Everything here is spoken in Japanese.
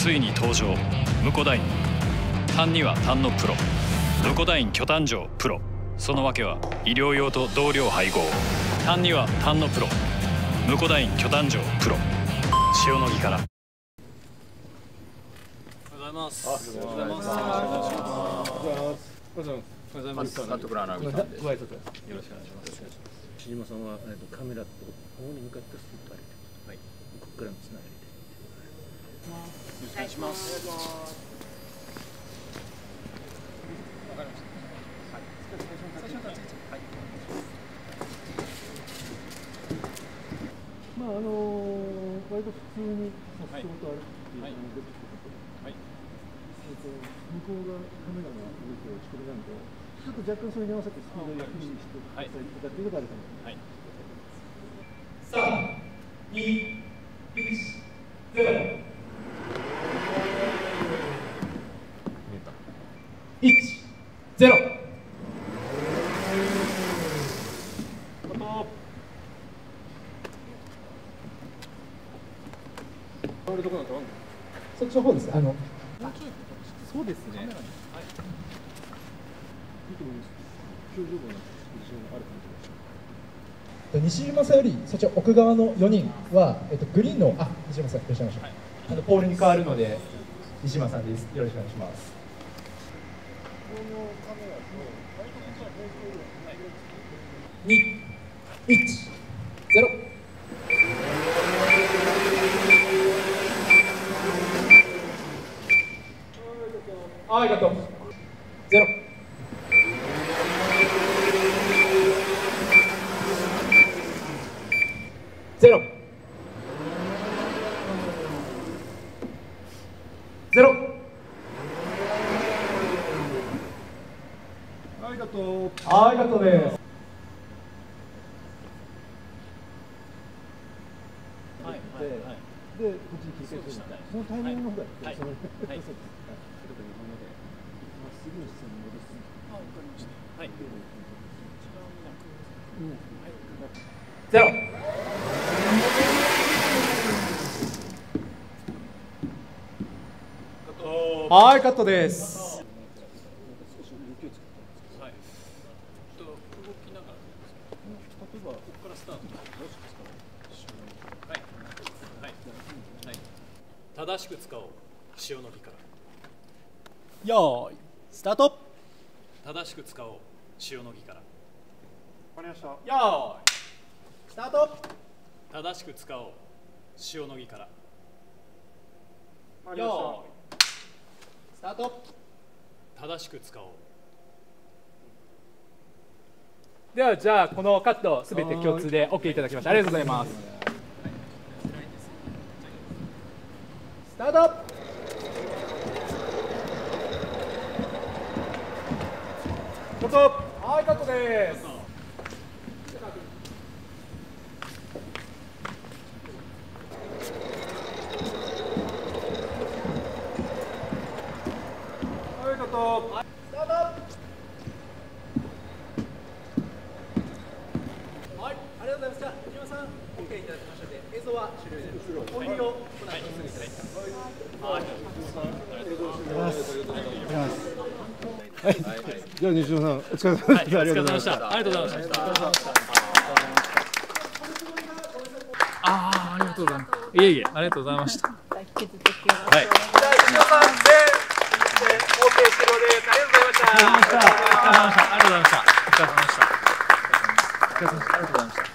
ついに登場ムコダイン。痰には痰のプロ、ムコダイン巨痰錠プロ。その訳は医療用と同量配合。痰には痰のプロ、ムコダイン巨痰錠プロ。塩野義から。おはようございます。おはようございます。おはようございます。監督らのよろしくお願いします。 島さんはカメラと方に向かってスッと歩いて、はい、ここからのつながりで。 よろしくお願いします。わかりました。はい。はい。 まあ割と普通に仕事あるっていうのが出てきてて、はい。向こうがカメラの動きをしてくれないと、ちょっと若干それに合わせてスピードをゆっくりしていただくということがあるかも。はい。3、2、1、0。1、0。そっちの方です。そうですね。 西島さんよりそっち奥側の4人は、グリーンの西島さんいらっしゃいました、ポールに変わるので西島さんです。よろしくお願いします。2、1、0。ありがとう。0。0。0。 ありがとう。 ありがとうです。 はい。で、こっちに切り替えてる。そのタイミングの方が、はい。そうです。はい。ということで、今まで、次の質問に戻す。わかりました。はい。 0。はい、カットです。 はい。動きながら。例えばここからスタート。はい。はい。はい。正しく使おう。塩野義から。 よーい、スタート。 正しく使おう。塩野義から。 わかりました。 よーい、スタート。 正しく使おう。塩野義から。 よーい、スタート。 正しく使おう。 ではじゃあこのカットすべて共通で OK いただきました。ありがとうございます。スタート。カット。はい、カットです。 はい、カット。 スタート。はい、ありがとうございました。木島さん、OK いただきましたので、映像は終了です。音量をこの後すぐいただきます。はい。 はい。じゃあ西野さん、お疲れ様でした。ありがとうございました。 ありがとうございました。ありがとうございます。いえいえ、ありがとうございました。はい。 じゃあ西野さんで OK 終了です。ありがとうございました。 ありがとうございました。お疲れ様でした。お疲れ様でした。お疲れ様でした。ありがとうございました。